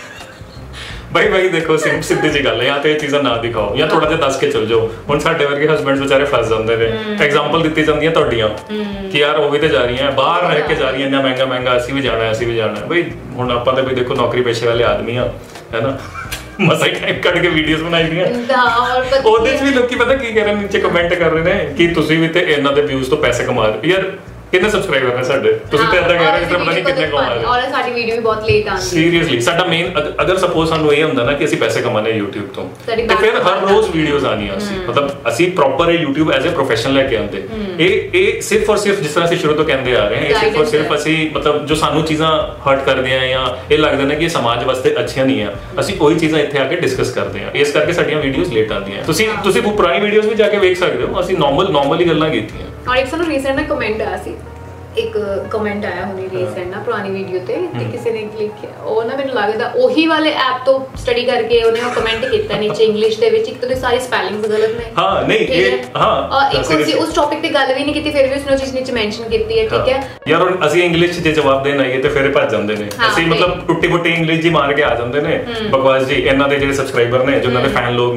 ਬਾਈ ਬਾਈ ਦੇਖੋ ਸਿੱਧੀ ਜੀ ਗੱਲ ਹੈ, ਜਾਂ ਤੇ ਇਹ ਚੀਜ਼ਾਂ ਨਾ ਦਿਖਾਓ ਜਾਂ ਥੋੜਾ ਜਿਹਾ ਦੱਸ ਕੇ ਚਲ ਜਾਓ। ਹੁਣ ਸਾਡੇ ਵਰਗੇ ਹਸਬੈਂਡਸ ਵਿਚਾਰੇ ਫਸ ਜਾਂਦੇ ਨੇ। ਐਗਜ਼ਾਮਪਲ ਦਿੱਤੀ ਜਾਂਦੀਆਂ ਤੁਹਾਡੀਆਂ ਕਿ ਯਾਰ ਉਹ ਵੀ ਤੇ ਜਾ ਰਹੀਆਂ ਬਾਹਰ ਰਹਿ ਕੇ ਜਾ ਰਹੀਆਂ, ਇੰਨਾ ਮਹਿੰਗਾ ਮਹਿੰਗਾ, ਅਸੀਂ ਵੀ ਜਾਣਾ ਅਸੀਂ ਵੀ ਜਾਣਾ। ਬਈ ਹੁਣ ਆਪਾਂ ਤਾਂ ਬਈ ਦੇਖੋ ਨੌਕਰੀ ਪੇਸ਼ੇ ਵਾਲੇ ਆਦਮੀ ਆ, ਹੈ ਨਾ, ਮਸਾਈ ਟਾਈਪ ਕੱਢ ਕੇ ਵੀਡੀਓਜ਼ ਬਣਾਈ ਦੀਆਂ। ਉਹਦੇ 'ਚ ਵੀ ਲੋਕੀ ਪਤਾ ਕੀ ਕਰ ਰਹੇ ਨੇ, ਨੀਚੇ ਕਮੈਂਟ ਕਰ ਰਹੇ ਨੇ ਕਿ ਤੁਸੀਂ ਵੀ ਤੇ ਇਹਨਾਂ ਦੇ ਵਿਊਜ਼ ਤੋਂ ਪੈਸੇ ਕਮਾ ਰਹੇ। ਯਾਰ ਕਿੰਨੇ ਸਬਸਕ੍ਰਾਈਬਰ ਨੇ ਸਾਡੇ, ਤੁਸੀਂ ਤੇ ਏਦਾਂ ਕਹਿ ਰਹੇ ਹੋ ਪਤਾ ਨਹੀਂ ਕਿੰਨੇ ਕਮਾ ਰਹੇ ਹੋ। ਔਰ ਸਾਡੀ ਵੀਡੀਓ ਵੀ ਬਹੁਤ ਲੇਟ ਆਉਂਦੀ ਹੈ। ਸੀਰੀਅਸਲੀ ਸਾਡਾ ਮੇਨ ਅਗਰ ਸਪੋਜ਼ ਸਾਨੂੰ ਇਹ ਹੁੰਦਾ ਨਾ ਕਿ ਅਸੀਂ ਪੈਸੇ ਕਮਾਣੇ YouTube ਤੋਂ, ਤੇ ਫਿਰ ਹਰ ਰੋਜ਼ ਵੀਡੀਓਜ਼ ਆਣੀਆਂ ਸੀ। ਮਤਲਬ ਅਸੀਂ ਪ੍ਰੋਪਰ ਇਹ YouTube ਐਜ਼ ਅ ਪ੍ਰੋਫੈਸ਼ਨ ਲੈ ਕੇ ਆਉਂਦੇ। ਇਹ ਇਹ ਸਿਰਫ ਔਰ ਸਿਰਫ ਜਿਸ ਤਰ੍ਹਾਂ ਅਸੀਂ ਸ਼ੁਰੂ ਤੋਂ ਕਹਿੰਦੇ ਆ ਰਹੇ ਹਾਂ, ਇਹ ਸਿਰਫ ਔਰ ਸਿਰਫ ਅਸੀਂ ਮਤਲਬ ਜੋ ਸਾਨੂੰ ਚੀਜ਼ਾਂ ਹਰਟ ਕਰਦੇ ਆ ਜਾਂ ਇਹ ਲੱਗਦਾ ਨਾ ਕਿ ਇਹ ਸਮਾਜ ਵਾਸਤੇ ਅੱਛੀਆਂ ਨਹੀਂ ਆ, ਅਸੀਂ ਉਹੀ ਚੀਜ਼ਾਂ ਇੱਥੇ ਆ ਕੇ ਡਿਸਕਸ ਕਰਦੇ ਆ। ਇਸ ਕਰਕੇ ਸਾਡੀਆਂ ਵੀਡੀਓਜ਼ ਲੇਟ ਆਉਂਦੀਆਂ। ਤੁਸੀਂ ਤੁਸੀਂ ਪੁਰਾਣੀ ਵੀਡੀਓਜ਼ ਵੀ ਜਾ ਕੇ ਵੇਖ ਸਕਦੇ ਹੋ, ਅਸੀਂ ਨਾਰਮਲ ਨਾਰਮਲੀ ਗੱਲਾਂ ਕੀਤੀਆਂ। ਔਰ ਇੱਕ ਸਾਨੂੰ ਰੀਸੈਂਟ ਨਾ ਕਮੈਂਟ ਆਇਆ ਸੀ, ਇੱਕ ਕਮੈਂਟ ਆਇਆ ਹੁਣੇ ਰੀਸੈਂਟ ਨਾ ਪੁਰਾਣੀ ਵੀਡੀਓ ਤੇ, ਤੇ ਕਿਸੇ ਨੇ ਲਿਖਿਆ, ਉਹ ਨਾ ਮੈਨੂੰ ਲੱਗਦਾ ਉਹੀ ਵਾਲੇ ਐਪ ਤੋਂ ਸਟੱਡੀ ਕਰਕੇ ਉਹਨੇ ਉਹ ਕਮੈਂਟ ਕੀਤਾ ਨੀਚੇ ਇੰਗਲਿਸ਼ ਦੇ ਵਿੱਚ, ਇੱਕ ਤਾਂ ਸਾਰੀ ਸਪੈਲਿੰਗਸ ਗਲਤ ਨੇ। ਹਾਂ ਨਹੀਂ ਇਹ ਹਾਂ, ਔਰ ਇੱਕ ਉਸੇ ਉਸ ਟੌਪਿਕ ਤੇ ਗੱਲ ਵੀ ਨਹੀਂ ਕੀਤੀ, ਫਿਰ ਵੀ ਉਸਨੇ ਉਹ ਚੀਜ਼ ਨੀਚੇ ਮੈਂਸ਼ਨ ਕੀਤੀ ਹੈ। ਠੀਕ ਹੈ ਯਾਰ, ਹੁਣ ਅਸੀਂ ਇੰਗਲਿਸ਼ 'ਚ ਜੇ ਜਵਾਬ ਦੇਣ ਆਈਏ ਤੇ ਫਿਰ ਭੱਜ ਜਾਂਦੇ ਨੇ। ਅਸੀਂ ਮਤਲਬ ਟੁੱਟੀ ਫੁੱਟੀ ਇੰਗਲਿਸ਼ ਜੀ ਮਾਰ ਕੇ ਆ ਜਾਂਦੇ ਨੇ। ਬਕਵਾਸ ਜੀ ਇਹਨਾਂ ਦੇ ਜਿਹੜੇ ਸਬਸਕ੍ਰਾਈਬਰ ਨੇ, ਜਿਨ੍ਹਾਂ ਦੇ ਫੈਨ ਲੋਕ ਨੇ,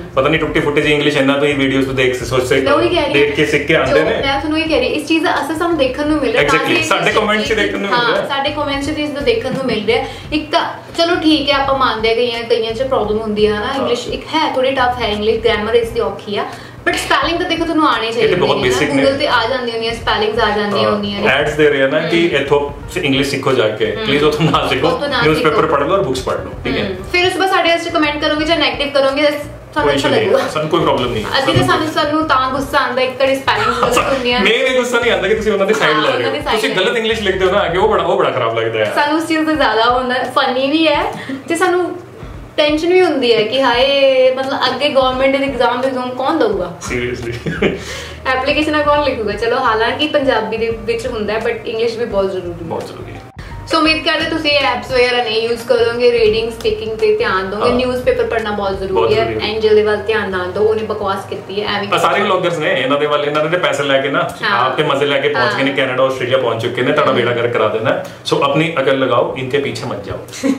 ਪਤਾ ਨਹੀਂ ਟੁੱਟੀ ਫੁੱਟੀ ਜੀ ਇੰਗਲਿਸ਼ ਇਹਨਾਂ ਤੋਂ ਹੀ ਵੀਡੀਓਜ਼ ਤੋਂ ਦੇਖ ਸੋਚ ਸੇ ਦੇਖ ਕੇ ਸਿੱਖ ਕੇ ਆਉਂਦੇ ਨੇ। ਮੈਂ ਤੁਹਾਨੂੰ ਇਹ ਕਹਿ ਰਹੀ ਇਸ ਚੀਜ਼ ਦਾ ਅਸਰ ਸਾਨੂੰ ਦੇਖਣ ਨੂੰ ਮਿਲ ਰਿਹਾ ਐਗਜ਼ੈਕਟਲੀ ਸਾਡੇ ਕਮੈਂਟਸ 'ਚ ਦੇਖਣ ਨੂੰ ਮਿਲ ਰਿਹਾ। ਹਾਂ ਸਾਡੇ ਕਮੈਂਟਸ 'ਚ ਇਸ ਦਾ ਦੇਖਣ ਨੂੰ ਮਿਲ ਰਿਹਾ। ਇੱਕ ਤਾਂ ਚਲੋ ਠੀਕ ਹੈ ਆਪਾਂ ਮੰਨਦੇ ਕਈਆਂ ਕਈਆਂ 'ਚ ਪ੍ਰੋਬਲਮ ਹੁੰਦੀ ਹੈ ਨਾ ਇੰਗਲਿਸ਼ ਇੱਕ ਹੈ ਥੋੜੀ ਟਫ ਹੈ ਇੰਗਲਿਸ਼ ਗ੍ਰਾਮਰ ਇਸ ਦੀ ਔਖੀ ਆ ਬਟ ਸਪੈਲਿੰਗ ਤਾਂ ਦੇਖੋ ਤੁਹਾਨੂੰ ਆਣੇ ਚਾਹੀਦੇ ਨੇ ਗੂਗਲ ਤੇ ਆ ਜਾਂਦੀਆਂ ਹੁੰਦੀਆਂ ਸਪੈਲਿੰਗਸ ਆ ਜਾਂਦੀਆਂ ਹੁੰਦੀਆਂ ਨੇ ਐਡਸ ਦੇ ਰਹੇ ਨਾ ਕਿ ਇਥੋਂ ਇੰਗਲਿਸ਼ ਸਿੱਖੋ ਜਾ ਕੇ ਪਲੀਜ਼ ਉਥੋਂ ਨਾ ਸਿੱਖੋ ਨਿਊਜ਼ਪੇਪਰ ਪੜ੍ਹ ਲਓ ਔਰ ਬੁੱਕਸ ਪੜ੍ਹ ਲਓ ਠੀਕ ਹੈ। ਫਿਰ ਉਸ ਬਾਅਦ ਸਾਡੇ ਵਾਸਤੇ ਕਮੈਂਟ ਕਰੋਗੇ ਜਾਂ ਨੈਗੇਟਿਵ ਕਰੋਗੇ ਸਾਨੂੰ ਅੱਛਾ ਲੱਗੂਗਾ ਸਾਨੂੰ ਕੋਈ ਪ੍ਰੋਬਲਮ ਨਹੀਂ ਅਸੀਂ ਤਾਂ ਸਾਨੂੰ ਸਾਨੂੰ ਤਾਂ ਗੁੱਸਾ ਆਉਂਦਾ ਇੱਕ ਕੜੀ ਸਪੈਲਿੰਗ ਗਲਤ ਹੁੰਦੀਆਂ ਨਹੀਂ ਨਹੀਂ ਗੁੱਸਾ ਨਹੀਂ ਆਉਂਦਾ ਕਿ ਤੁਸੀਂ ਉਹਨਾਂ ਦੀ ਸਾਈਡ ਲੈ ਰਹੇ ਹੋ ਤੁਸੀਂ ਗਲਤ ਇੰਗਲਿਸ਼ ਲਿਖਦੇ ਹੋ ਨਾ ਕਿ ਉਹ ਬੜਾ ਉਹ ਬੜਾ ਖਰਾਬ ਲੱਗਦਾ ਹੈ ਸਾਨੂੰ ਉਸ ਚੀਜ਼ ਤੋਂ ਜ਼ਿਆਦਾ ਹੁੰਦਾ ਫਨੀ ਵੀ ਹੈ ਤੇ ਸਾਨੂੰ ਟੈਨਸ਼ਨ ਵੀ ਹੁੰਦੀ ਹੈ ਕਿ ਹਾਏ ਮਤਲਬ ਅੱਗੇ ਗਵਰਨਮੈਂਟ ਦੇ ਐਗਜ਼ਾਮ ਦੇ ਐਗਜ਼ਾਮ ਕੌਣ ਦਊਗਾ ਸੀਰੀਅਸਲੀ ਐਪਲੀਕੇਸ਼ਨਾਂ ਕੌਣ ਲਿਖੂਗਾ। ਚਲੋ ਹਾਲਾਂਕਿ ਪੰਜਾਬੀ ਦੇ ਵਿੱਚ ਹੁੰਦਾ ਹੈ ਬਟ ਇੰਗਲਿਸ਼ ਵੀ ਬਹੁਤ ਜ਼ਰੂਰੀ ਬਹੁਤ ਜ਼ਰੂਰੀ ਹੈ। ਸੋ ਉਮੀਦ ਕਰਦੇ ਤੁਸੀਂ ਇਹ ਐਪਸ ਵਗੈਰਾ ਨਹੀਂ ਯੂਜ਼ ਕਰੋਗੇ ਰੀਡਿੰਗ ਸਪੀਕਿੰਗ ਤੇ ਧਿਆਨ ਦੋਗੇ ਨਿਊਜ਼ਪੇਪਰ ਪੜ੍ਹਨਾ ਬਹੁਤ ਜ਼ਰੂਰੀ ਹੈ। ਐਂਜਲ ਦੇ ਵੱਲ ਧਿਆਨ ਨਾ ਦਿਓ ਉਹਨੇ ਬਕਵਾਸ ਕੀਤੀ ਹੈ ਐਵੇਂ ਸਾਰੇ ਵਲੌਗਰਸ ਨੇ ਇਹਨਾਂ ਦੇ ਵੱਲ ਇਹਨਾਂ ਦੇ ਪੈਸੇ ਲੈ ਕੇ ਨਾ ਆਪ ਤੇ ਮਜ਼ੇ ਲੈ ਕੇ ਪਹੁੰਚ ਗਏ ਨੇ ਕੈਨੇਡਾ ਆਸਟ੍ਰੇਲੀਆ ਪਹੁੰਚ ਚੁੱਕੇ ਨੇ ਤੁਹਾਡਾ ਬੇੜਾ ਗਰਕ ਕਰਾ ਦੇਣਾ। ਸੋ ਆਪਣੀ ਅਕਲ ਲਗਾਓ ਇਨਕੇ ਪਿੱਛੇ ਮਤ ਜਾਓ।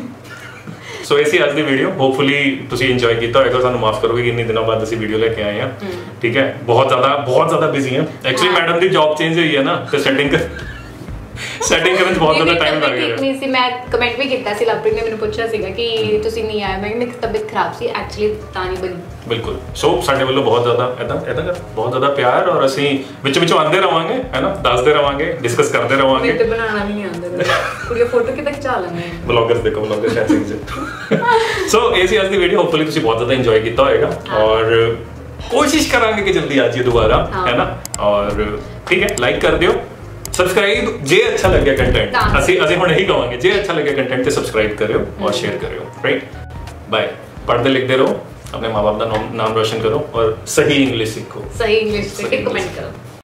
ਸੋ ਇਹ ਸੀ ਅੱਜ ਦੀ ਵੀਡੀਓ ਹੋਪਫੁਲੀ ਤੁਸੀਂ ਇੰਜੋਏ ਕੀਤਾ ਹੋਵੇਗਾ। ਸਾਨੂੰ ਮਾਫ ਕਰੋਗੇ ਕਿ ਇੰਨੇ ਦਿਨਾਂ ਬਾਅਦ ਅਸੀਂ ਵੀਡੀਓ ਲੈ ਕੇ ਆਏ ਹਾਂ ਠੀਕ ਹੈ। ਬਹੁਤ ਜ਼ਿਆਦਾ ਬਹੁਤ ਜ਼ਿਆਦਾ ਬਿਜ਼ੀ ਹਾਂ ਐਕਚੁਅਲੀ ਮੈਡਮ ਦੀ ਜੌਬ ਚੇਂਜ ਹੋਈ ਹੈ ਨਾ ਤੇ ਸੈਟਿੰਗ ਸੈਟਿੰਗ ਕਰਨ 'ਚ ਬਹੁਤ ਜ਼ਿਆਦਾ ਟਾਈਮ ਲੱਗ ਗਿਆ। ਨਹੀਂ ਸੀ ਮੈਂ ਕਮੈਂਟ ਵੀ ਕੀਤਾ ਸੀ ਲਵਪ੍ਰੀਤ ਨੇ ਮੈਨੂੰ ਪੁੱਛਿਆ ਸੀਗਾ ਕਿ ਤੁਸੀਂ ਨਹੀਂ ਆਏ ਮੈਂ ਮੇਰੀ ਤਬੀਅਤ ਖਰਾਬ ਸੀ ਐਕਚੁਅਲੀ ਤਾਂ ਨਹੀਂ ਬਣੀ ਬਿਲਕੁਲ। ਸੋ ਸਾਡੇ ਵੱਲੋਂ ਬਹੁਤ ਜ਼ਿਆਦਾ ਇਦਾਂ ਇਦਾਂ ਕਰ ਬਹੁਤ ਜ਼ਿਆਦਾ ਪਿਆਰ ਔਰ ਅਸੀਂ ਵਿੱਚ ਵਿੱਚ ਆਉਂਦੇ ਰਵਾਂਗੇ ਹੈ ਨਾ ਦੱਸਦੇ ਰਵਾਂਗੇ ਡਿਸਕਸ ਕਰਦੇ ਰਵਾਂਗੇ। ਤੇ ਬਣਾਉਣਾ ਵੀ ਨਹੀਂ ਆਉਂਦਾ ਕੁੜੀਆਂ ਫੋਟੋ ਕਿਤੇ ਖਿਚਾ ਲੈਂਦੇ ਬਲੌਗਰਸ ਦੇਖੋ ਬਲੌਗਰ ਸ਼ੈਅਰਿੰਗ ਚ। ਸੋ ਇਹ ਸੀ ਅੱਜ ਦੀ ਵੀਡੀਓ ਹੋਪਫੁਲੀ ਤੁਸੀਂ ਬਹੁਤ ਜ਼ਿਆਦਾ ਇੰਜੋਏ ਕੀਤਾ ਹੋਵੇਗਾ ਔਰ ਕੋਸ਼ਿਸ਼ ਕਰਾਂਗੇ ਕਿ ਜਲਦੀ ਆ ਜਾਈਏ ਦੁਬਾਰਾ ਹੈ ਨਾ ਔਰ ਠੀਕ ਹੈ ਲਾਈਕ ਕਰ ਦਿਓ ਸਬਸਕ੍ਰਾइब ਜੇ अच्छा लगे कंटेंट ਅਸੀਂ ਅਸੀਂ ਹੁਣ ਇਹੀ ਕਹਾਂਗੇ ਜੇ अच्छा लगे कंटेंट ਤੇ ਸਬਸਕ੍ਰਾਈਬ ਕਰਿਓ और शेयर करियो राइट बाय। पढ़ते लिखते रहो अपने माँ बाप का नाम रोशन करो और सही इंग्लिश सीखो सही इंग्लिश सीख के कमेंट करो।